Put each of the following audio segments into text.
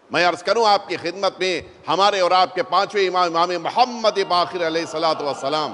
میں عرض کروں آپ کی خدمت میں ہمارے اور آپ کے پانچویں امام محمد باقر علیہ السلام،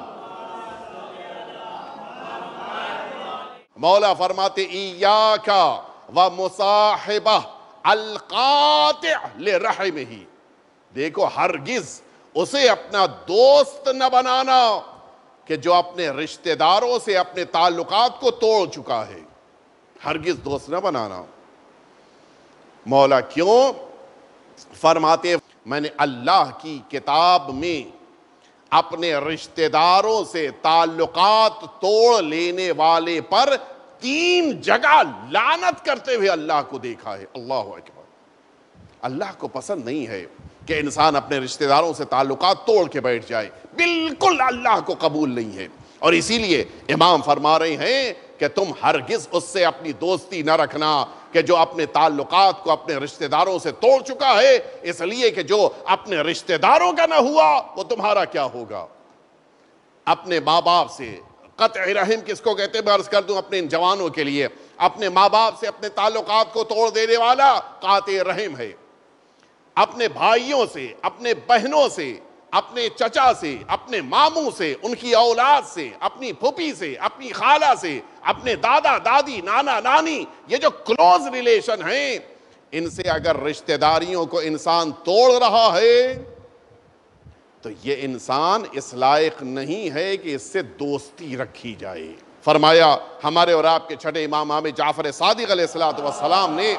مولا فرماتے ایاک و مصاحبہ القاطع لرحمہ، دیکھو ہرگز اسے اپنا دوست نہ بنانا کہ جو اپنے رشتہ داروں سے اپنے تعلقات کو توڑ چکا ہے، ہرگز دوست نہ بنانا۔ مولا کیوں؟ فرماتے میں نے اللہ کی کتاب میں اپنے رشتہ داروں سے تعلقات توڑ لینے والے پر 3 جگہ لعنت کرتے ہوئے اللہ کو دیکھا ہے۔ اللہ اکبر۔ اللہ کو پسند نہیں ہے کہ انسان اپنے رشتہ داروں سے تعلقات توڑ کے بیٹھ جائے، بالکل اللہ کو قبول نہیں ہے۔ اور اسی لیے امام فرما رہے ہیں کہ تم ہرگز اس سے اپنی دوستی نہ رکھنا کہ جو اپنے تعلقات کو اپنے رشتہ داروں سے توڑ چکا ہے، اس لیے کہ جو اپنے رشتہ داروں کا نہ ہوا وہ تمہارا کیا ہوگا۔ اپنے ماں باپ سے قطع رحم کس کو کہتے ہیں؟ میں عرض کر دوں اپنے ان جوانوں کے لیے، اپنے ماں باپ سے اپنے تعلقات کو توڑ دینے والا قاطع رحم ہے۔ اپنے بھائیوں سے، اپنے بہنوں سے، اپنے چچا سے، اپنے ماموں سے، ان کی اولاد سے، اپنی پھوپھی سے، اپنی خالہ سے، اپنے دادا دادی، نانا نانی، یہ جو کلوز ریلیشن ہیں، ان سے اگر رشتہ داریوں کو انسان توڑ رہا ہے تو یہ انسان اس لائق نہیں ہے کہ اس سے دوستی رکھی جائے۔ فرمایا ہمارے اور آپ کے چھٹے امام امام جعفر صادق علیہ السلام نے،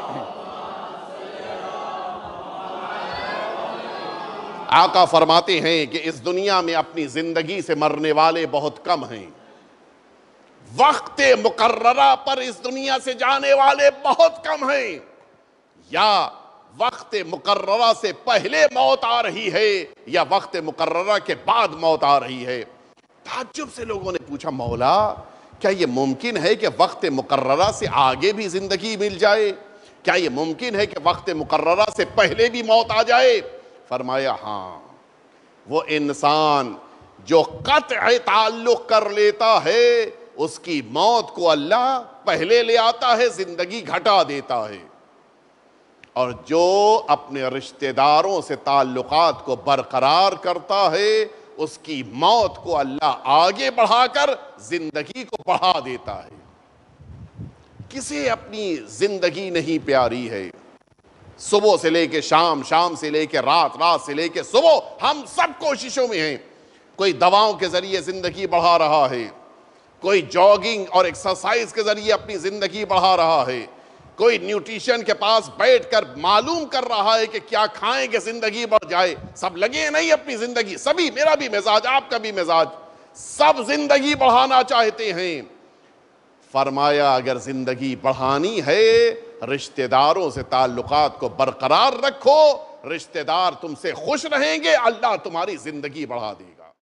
آقا فرماتے ہیں کہ اس دنیا میں اپنی زندگی سے مرنے والے بہت کم ہیں، وقت مقررہ پر اس دنیا سے جانے والے بہت کم ہیں، یا وقت مقررہ سے پہلے موت آ رہی ہے یا وقت مقررہ کے بعد موت آ رہی ہے۔ تعجب سے لوگوں نے پوچھا مولا کیا یہ ممکن ہے کہ وقت مقررہ سے آگے بھی زندگی مل جائے؟ کیا یہ ممکن ہے کہ وقت مقررہ سے پہلے بھی موت آ جائے؟ فرمایا ہاں، وہ انسان جو قطع تعلق کر لیتا ہے اس کی موت کو اللہ پہلے لے آتا ہے، زندگی گھٹا دیتا ہے، اور جو اپنے رشتہ داروں سے تعلقات کو برقرار کرتا ہے اس کی موت کو اللہ آگے بڑھا کر زندگی کو بڑھا دیتا ہے۔ کسے اپنی زندگی نہیں پیاری ہے؟ صبح سے لے کے شام، شام سے لے کے رات، رات سے لے کے صبح، ہم سب کوششوں میں ہیں۔ کوئی دواؤں کے ذریعے زندگی بڑھا رہا ہے، کوئی جاگنگ اور ایکسرسائز کے ذریعے اپنی زندگی بڑھا رہا ہے، کوئی نیوٹریشن کے پاس بیٹھ کر معلوم کر رہا ہے کہ کیا کھائیں کہ زندگی بڑھ جائے۔ سب لگے ہیں نہیں اپنی زندگی، سبھی، میرا بھی مزاج، آپ کا بھی مزاج، سب زندگی بڑھانا چاہتے ہیں۔ فرمایا اگر زندگی بڑھانی ہے رشتہ داروں سے تعلقات کو برقرار رکھو، رشتہ دار تم سے خوش رہیں گے، اللہ تمہاری زندگی بڑھا دے گا۔